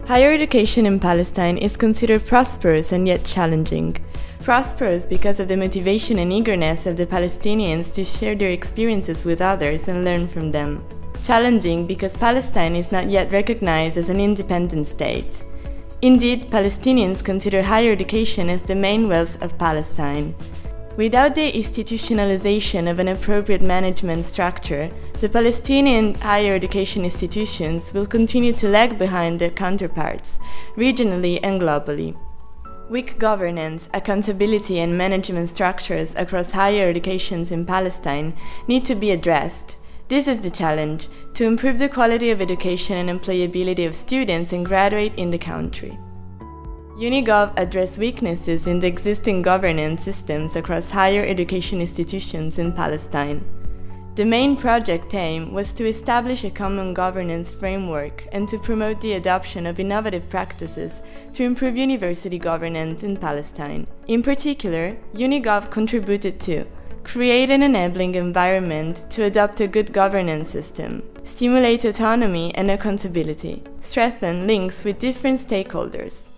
Higher education in Palestine is considered prosperous and yet challenging. Prosperous because of the motivation and eagerness of the Palestinians to share their experiences with others and learn from them. Challenging because Palestine is not yet recognized as an independent state. Indeed, Palestinians consider higher education as the main wealth of Palestine. Without the institutionalization of an appropriate management structure, the Palestinian higher education institutions will continue to lag behind their counterparts, regionally and globally. Weak governance, accountability and management structures across higher educations in Palestine need to be addressed. This is the challenge, to improve the quality of education and employability of students and graduates in the country. UniGov addressed weaknesses in the existing governance systems across higher education institutions in Palestine. The main project aim was to establish a common governance framework and to promote the adoption of innovative practices to improve university governance in Palestine. In particular, UniGov contributed to create an enabling environment to adopt a good governance system, stimulate autonomy and accountability, strengthen links with different stakeholders.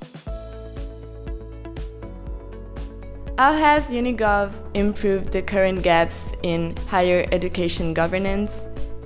How has UniGov improved the current gaps in higher education governance?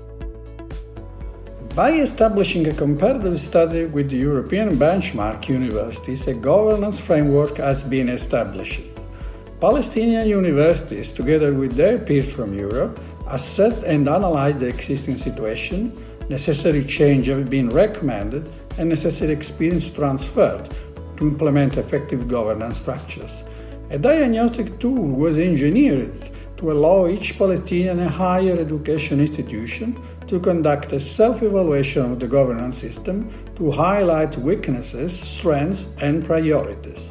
By establishing a comparative study with the European benchmark universities, a governance framework has been established. Palestinian universities, together with their peers from Europe, assessed and analyzed the existing situation, necessary change have been recommended, and necessary experience transferred to implement effective governance structures. A diagnostic tool was engineered to allow each Palestinian higher education institution to conduct a self-evaluation of the governance system to highlight weaknesses, strengths, and priorities.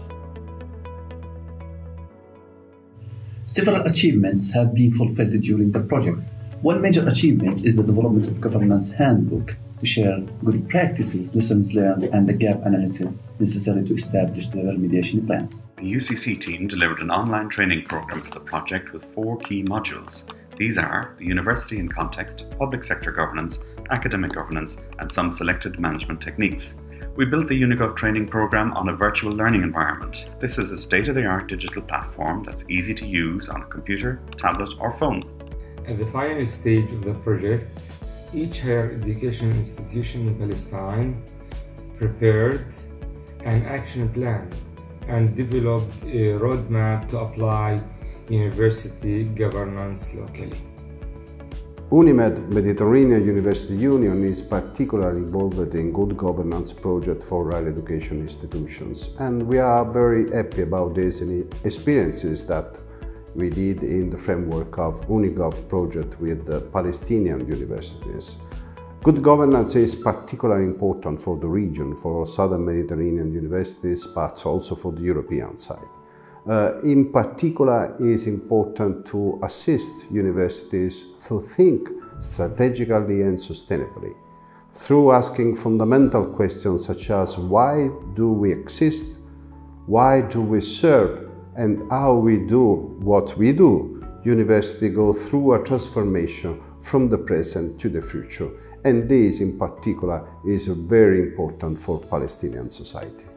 Several achievements have been fulfilled during the project. One major achievement is the development of governance handbook to share good practices, lessons learned, and the gap analysis necessary to establish the remediation plans. The UCC team delivered an online training program for the project with 4 key modules. These are the university in context, public sector governance, academic governance, and some selected management techniques. We built the UniGov training program on a virtual learning environment. This is a state-of-the-art digital platform that's easy to use on a computer, tablet, or phone. At the final stage of the project, each higher education institution in Palestine prepared an action plan and developed a roadmap to apply university governance locally. UNIMED Mediterranean University Union is particularly involved in good governance project for higher education institutions, and we are very happy about these experiences that we did in the framework of UniGov project with the Palestinian universities. Good governance is particularly important for the region, for Southern Mediterranean universities, but also for the European side. In particular, it is important to assist universities to think strategically and sustainably, through asking fundamental questions such as why do we exist, why do we serve, and how we do what we do. Universities go through a transformation from the present to the future, and this in particular is very important for Palestinian society.